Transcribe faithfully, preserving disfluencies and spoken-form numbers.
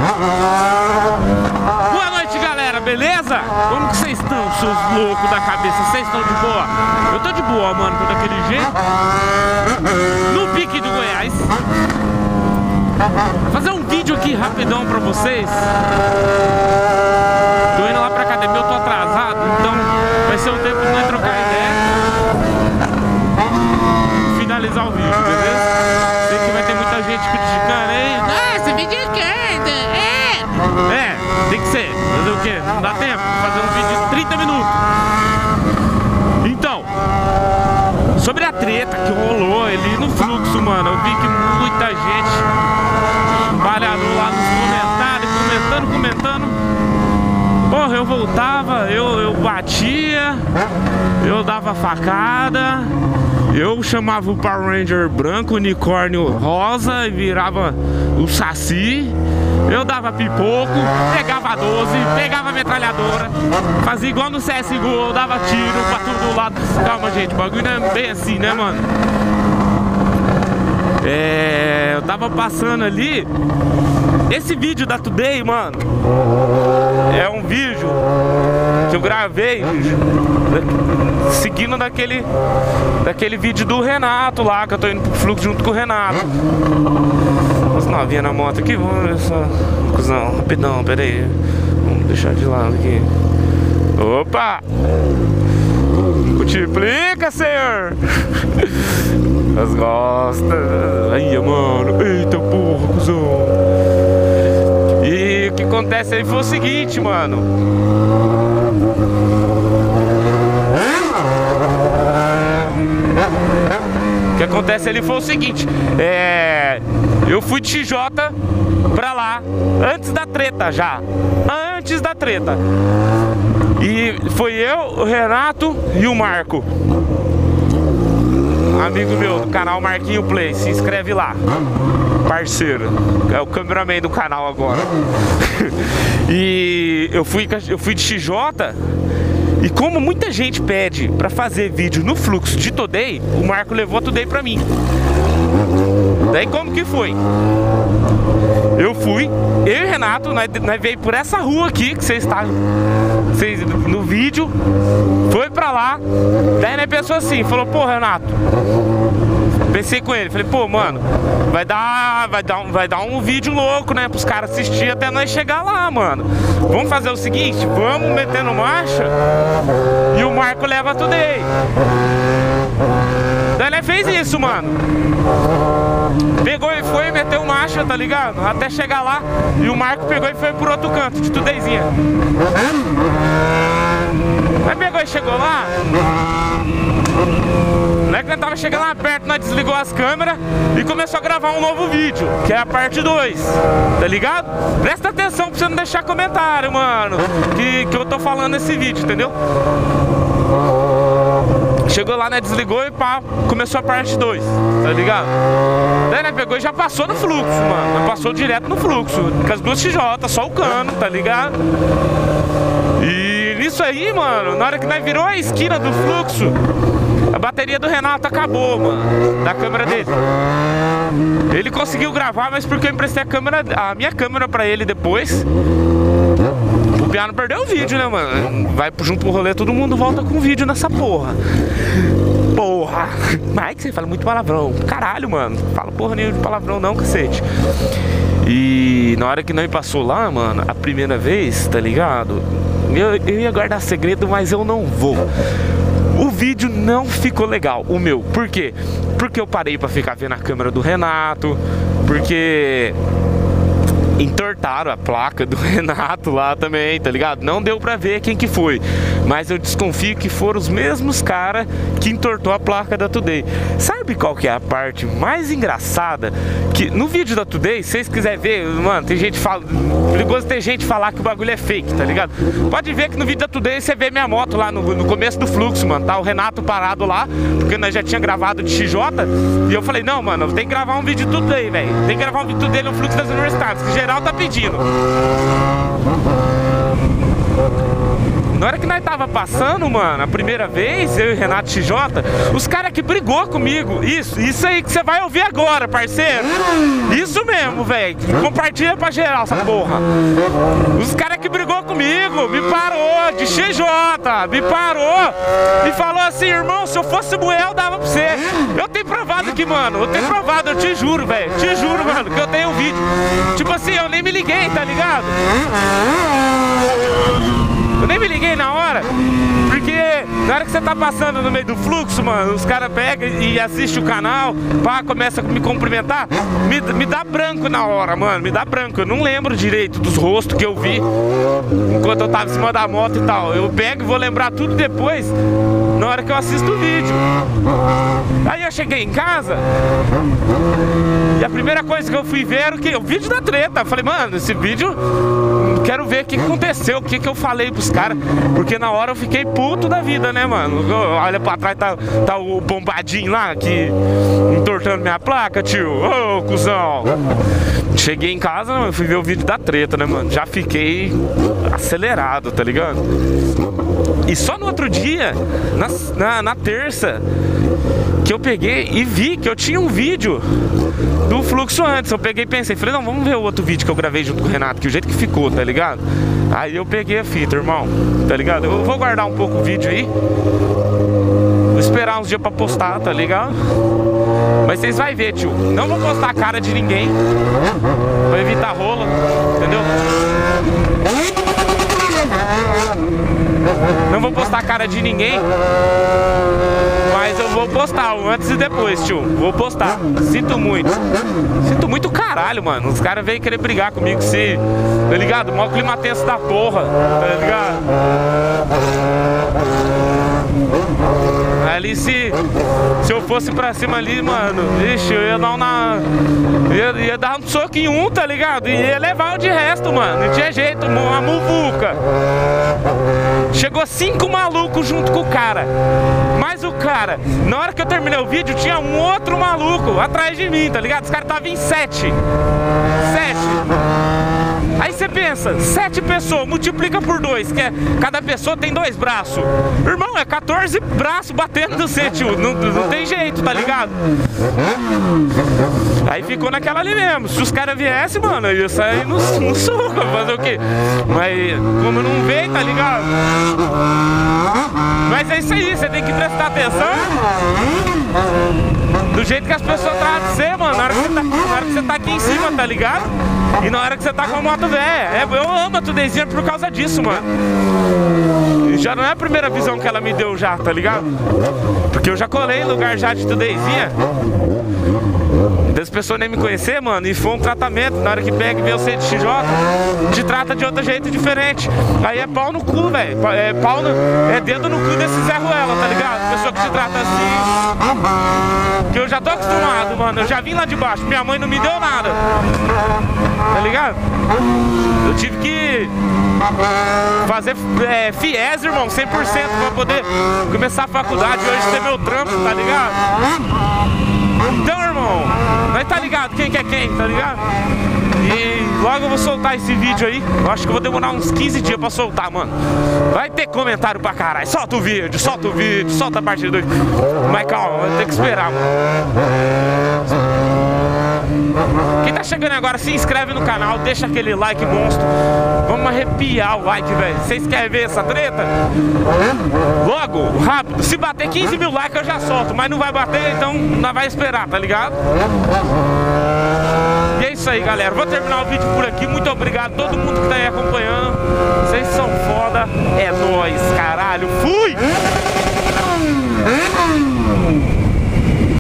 Boa noite, galera, beleza? Como que vocês estão, seus loucos da cabeça? Vocês estão de boa? Eu tô de boa, mano, tô daquele jeito. No pique do Goiás. Vou fazer um vídeo aqui rapidão pra vocês. Tô indo lá pra academia, eu tô atrasado, então vai ser o tempo de nós trocar ideia. Finalizar o vídeo, beleza? Sei que vai ter muita gente criticando aí. Ah, esse vídeo é quente, é! É, tem que ser. Fazer o quê? Não dá tempo de fazer um vídeo de trinta minutos. Então, sobre a treta que rolou ali no fluxo, mano, eu vi que muita gente trabalhador lá nos comentários, comentando, comentando. Porra, eu voltava, eu, eu batia, eu dava facada, eu chamava o Power Ranger branco, unicórnio rosa e virava o Saci. Eu dava pipoco, pegava doze, pegava metralhadora, fazia igual no C S G O, eu dava tiro pra todo lado. Calma, gente, o bagulho não é bem assim, né, mano? É, eu tava passando ali. Esse vídeo da Today, mano, é um vídeo que eu gravei seguindo daquele daquele vídeo do Renato lá, que eu tô indo pro fluxo junto com o Renato. As novinhas na moto aqui, vamos ver só. Cusão, rapidão, pera aí. Vamos deixar de lado aqui. Opa! Multiplica, senhor! As gostas. Aí, mano. Eita porra, cuzão. E o que acontece aí foi o seguinte, mano. O que acontece ali foi o seguinte. É... Eu fui de X J pra lá antes da treta já. Antes da treta. E foi eu, o Renato e o Marco, amigo meu do canal Marquinho Play, se inscreve lá, parceiro, é o cameraman do canal agora. E eu fui, eu fui de X J. E como muita gente pede pra fazer vídeo no fluxo de Today, o Marco levou a Today pra mim. Daí como que foi? Eu fui, eu e o Renato, nós, nós veio por essa rua aqui que vocês estão vocês, no vídeo. Foi pra lá. Daí nós pensou assim, falou, pô, Renato. Pensei com ele, falei, pô, mano, vai dar, vai dar, um, vai dar um vídeo louco, né, pros caras assistir até nós chegar lá, mano. Vamos fazer o seguinte, vamos metendo marcha e o Marco leva tudo aí. Daí ele fez isso, mano. Pegou e foi, meteu marcha, tá ligado? Até chegar lá e o Marco pegou e foi por outro canto, de Tudeizinha. Aí pegou e chegou lá. Não é que nós tava chegando lá perto, nós desligou as câmeras e começou a gravar um novo vídeo, que é a parte dois, tá ligado? Presta atenção pra você não deixar comentário, mano, que, que eu tô falando nesse vídeo, entendeu? Chegou lá, né, desligou e pá, começou a parte dois, tá ligado? Daí, né, pegou e já passou no fluxo, mano, passou direto no fluxo, com as duas X J, só o cano, tá ligado? E nisso aí, mano, na hora que nós virou a esquina do fluxo, a bateria do Renato acabou, mano, da câmera dele. Ele conseguiu gravar, mas porque eu emprestei a câmera, a minha câmera pra ele depois. O piano perdeu o vídeo, né, mano? Vai junto pro rolê, todo mundo volta com vídeo nessa porra. Porra! Mike, você fala muito palavrão. Caralho, mano. Fala porra nenhuma de palavrão não, cacete. E na hora que nós passou lá, mano, a primeira vez, tá ligado? Eu, eu ia guardar segredo, mas eu não vou. O vídeo não ficou legal, o meu. Por quê? Porque eu parei pra ficar vendo a câmera do Renato. Porque entortaram a placa do Renato lá também, tá ligado? Não deu pra ver quem que foi, mas eu desconfio que foram os mesmos caras que entortou a placa da Today. Sabe qual que é a parte mais engraçada? Que no vídeo da Today, se vocês quiserem ver, mano, tem gente fala, perigoso ter gente falar que o bagulho é fake, tá ligado? Pode ver que no vídeo da Today você vê minha moto lá no, no começo do fluxo, mano, tá o Renato parado lá, porque nós já tinha gravado de X J, e eu falei, não, mano, tem que gravar um vídeo de tudo aí, velho. Tem que gravar um vídeo de tudo aí no fluxo das universidades, que geral tá pedindo. Na hora que nós tava passando, mano, a primeira vez, eu e o Renato X J, os caras que brigou comigo. Isso, isso aí que você vai ouvir agora, parceiro. Isso mesmo, velho. Compartilha pra geral essa porra. Os caras que brigou comigo, me parou, de X J, me parou e falou assim, irmão, se eu fosse mulher, eu dava pra você. Eu tenho provado aqui, mano. Eu tenho provado, eu te juro, velho. Te juro, mano, que eu tenho um vídeo. Tipo assim, eu nem me liguei, tá ligado? Eu nem me liguei na hora, porque na hora que você tá passando no meio do fluxo, mano, os caras pegam e assistem o canal, pá, começa a me cumprimentar, me, me dá branco na hora, mano, me dá branco. Eu não lembro direito dos rostos que eu vi enquanto eu tava em cima da moto e tal. Eu pego e vou lembrar tudo depois, na hora que eu assisto o vídeo. Aí eu cheguei em casa e a primeira coisa que eu fui ver era o que? O vídeo da treta. Eu falei, mano, esse vídeo, quero ver o que aconteceu, o que, que eu falei pros caras. Porque na hora eu fiquei puto da vida, né, mano? Olha pra trás, tá, tá o bombadinho lá, que entortando minha placa, tio. Ô, oh, cuzão. Cheguei em casa, eu fui ver o vídeo da treta, né, mano? Já fiquei acelerado, tá ligado? E só no outro dia, na, na, na terça, que eu peguei e vi que eu tinha um vídeo do fluxo antes. Eu peguei e pensei, falei, não, vamos ver o outro vídeo que eu gravei junto com o Renato, que o jeito que ficou, tá ligado? Aí eu peguei a fita, irmão, tá ligado? Eu vou guardar um pouco o vídeo aí, vou esperar uns dias pra postar, tá ligado? Mas vocês vão ver, tio, não vou postar a cara de ninguém, pra evitar rola, entendeu? Não vou postar a cara de ninguém, mas eu vou postar o antes e depois, tio. Vou postar. Sinto muito. Sinto muito caralho, mano. Os caras veio querer brigar comigo, se... Tá ligado? Mó clima tenso da porra. Tá ligado? Ali se... Se eu fosse pra cima ali, mano, vixe, eu ia dar uma... Ia, ia dar um soco em um, tá ligado? E ia levar o de resto, mano. Não tinha jeito, uma muvuca. Chegou cinco malucos junto com o cara. Mas o cara, na hora que eu terminei o vídeo, tinha um outro maluco atrás de mim, tá ligado? Os caras estavam em sete. Sete. Aí você pensa, sete pessoas, multiplica por dois, que é, cada pessoa tem dois braços. Irmão, é quatorze braços batendo no você, tio. Não, não tem jeito, tá ligado? Aí ficou naquela ali mesmo. Se os caras viessem, mano, eu ia sair no, no soco, fazer o quê? Mas como não veio, tá ligado? Mas é isso aí, você tem que prestar atenção do jeito que as pessoas tratam de você, mano. Na hora que você tá, na hora que você tá aqui em cima, tá ligado? E na hora que você tá com a moto velha. É, eu amo a Tudezinha por causa disso, mano. Já não é a primeira visão que ela me deu já, tá ligado? Porque eu já colei em lugar já de Tudezinha, das pessoas nem me conhecer, mano, e foi um tratamento. Na hora que pega e vê o C de X J, te trata de outro jeito diferente. Aí é pau no cu, velho. É pau no... é dedo no cu desse Zé Ruela, tá ligado? Pessoa que te trata assim. Que eu já tô acostumado, mano. Eu já vim lá de baixo. Minha mãe não me deu nada. Tá ligado? Eu tive que fazer é, FIES, irmão, cem por cento pra poder começar a faculdade. Hoje ter meu trampo, tá ligado? Então, irmão, nós tá ligado quem que é quem, tá ligado? E logo eu vou soltar esse vídeo aí. Eu acho que eu vou demorar uns quinze dias pra soltar, mano. Vai ter comentário pra caralho. Solta o vídeo, solta o vídeo, solta a parte dois. Mas calma, vai ter que esperar, mano. Quem tá chegando agora, se inscreve no canal, deixa aquele like monstro. Vamos arrepiar o like, velho. Vocês querem ver essa treta? Logo, rápido. Se bater quinze mil likes eu já solto, mas não vai bater, então não vai esperar, tá ligado? E é isso aí, galera. Vou terminar o vídeo por aqui. Muito obrigado a todo mundo que tá aí acompanhando. Vocês são foda. É nóis, caralho. Fui!